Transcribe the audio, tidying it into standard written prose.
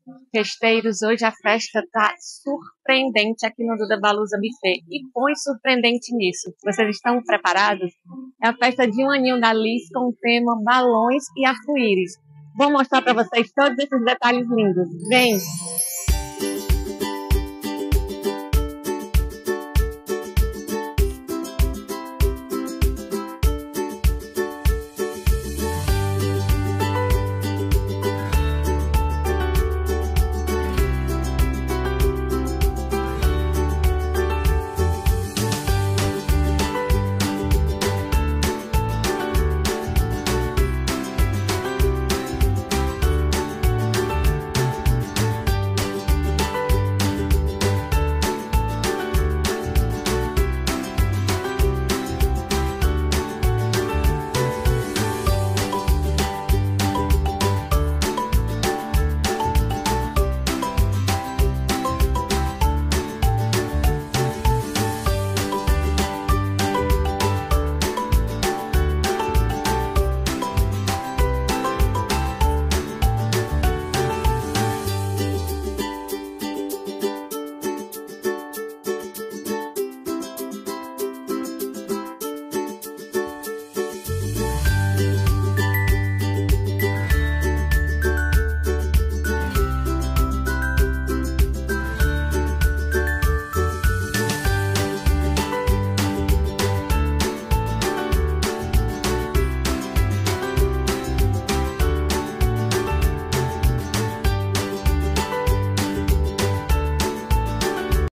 Festeiros, hoje a festa tá surpreendente aqui no Duda Baluza Buffet. E põe surpreendente nisso. Vocês estão preparados? É a festa de 1 aninho da Liz com o tema balões e arco-íris. Vou mostrar para vocês todos esses detalhes lindos. Vem!